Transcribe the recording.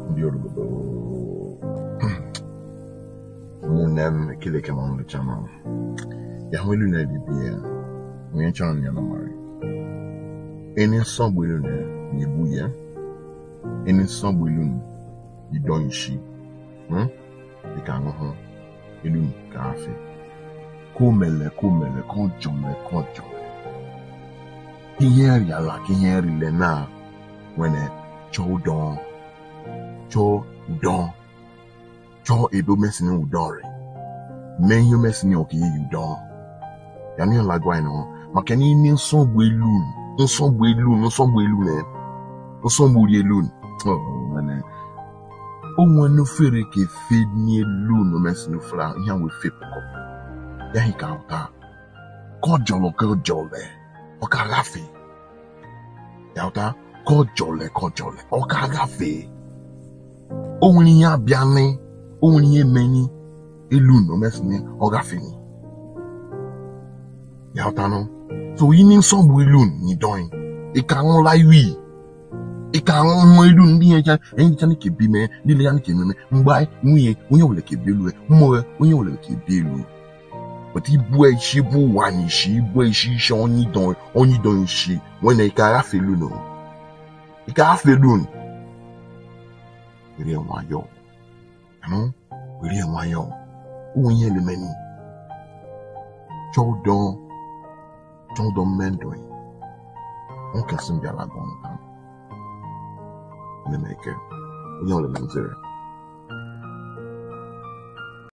Yoruba. Munem kile kama the channel. Yahweh na bibia. We chan ya na mari. Any somewhere ni buya. Any somewhere ni don shi. Di ka ho. Ilu ka afi. Kumele konjo. Kiyeri ala kiyeri le na wene cho ebo mesini udori. Men you mesini oki you don. Yami on lagwa no. Makani ni nsogbu elu ne. Nsogbu elu. Oh man. O wonu fere ke feed ni elu no mesini fla yan we fe poko. Ya hi ka uta. Ko jole. O ka gafe. Ya uta ko jole. O ka gafe. O woni ya biane. O woni ye meni elu no mesini o gafe ni. Ya uta no. So yi ni nsogbu elu ni don. E ka won la wi. E ka won mo elu ndi en chan ke bi me, ni le yan ke me. Mgbai nwie onye wole ke belu e. Mo onye wole ke belu. But ibwe shi bu wani shi ibwe shi onyi don shi when e ka gafe elu no. E ka gafe elu. Iri enwayo. Ano? Iri enwayo. Unye le meni. Chodon mendoin. On kesin biala gon tam. Ne meke. Unye le menzere.